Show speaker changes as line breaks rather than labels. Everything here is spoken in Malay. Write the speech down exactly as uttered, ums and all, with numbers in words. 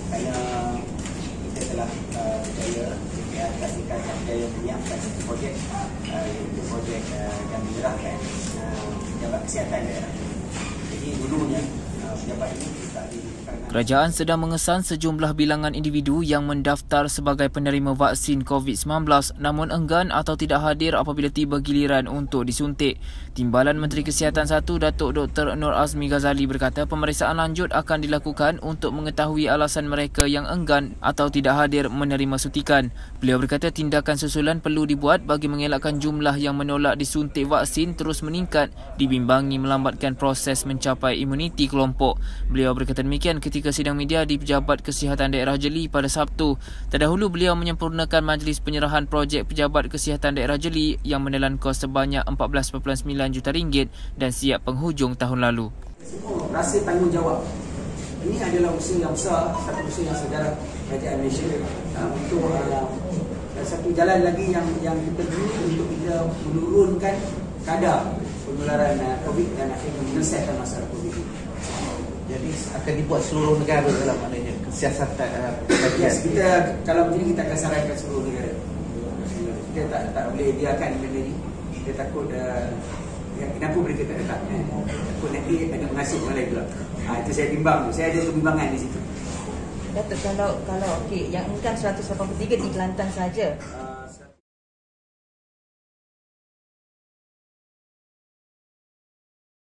kerana kita telah uh, berjaya kasihkan berjaya menyiapkan satu projek uh, iaitu projek uh, yang menyerahkan uh, pejabat kesihatan daerah. Jadi dulunya uh, pejabat ini tak di
Kerajaan sedang mengesan sejumlah bilangan individu yang mendaftar sebagai penerima vaksin COVID sembilan belas namun enggan atau tidak hadir apabila tiba giliran untuk disuntik. Timbalan Menteri Kesihatan satu Datuk Doktor Nur Azmi Ghazali berkata pemeriksaan lanjut akan dilakukan untuk mengetahui alasan mereka yang enggan atau tidak hadir menerima suntikan. Beliau berkata tindakan susulan perlu dibuat bagi mengelakkan jumlah yang menolak disuntik vaksin terus meningkat dibimbangi melambatkan proses mencapai imuniti kelompok. Beliau berkata demikian ketika Ketika sidang media di Pejabat Kesihatan Daerah Jeli pada Sabtu. Terdahulu beliau menyempurnakan majlis penyerahan projek Pejabat Kesihatan Daerah Jeli yang menelan kos sebanyak empat belas perpuluhan sembilan juta ringgit dan siap penghujung tahun lalu.
Rasa tanggungjawab. Ini adalah usaha yang besar, satu usaha yang sejarah kerajaan Malaysia uh, untuk uh, satu jalan lagi yang yang kita perlu untuk kita menurunkan kadar penularan uh, COVID dan akhirnya menyelesaikan masalah COVID.
Jadi akan dibuat seluruh negara dalam maknanya kesiasatan uh,
yes, kita kalau begini kita akan sarankan seluruh negara. Kita tak tak boleh biarkan benda ni. Kita takut uh, ya, kenapa mereka tak datang? Eh? Takut nanti ada mengasih yang lain pula. Ha, itu saya bimbang tu. Saya ada kebimbangan di situ.
Datuk, kalau kalau okey yang enggan seratus lapan puluh tiga di Kelantan saja. Uh,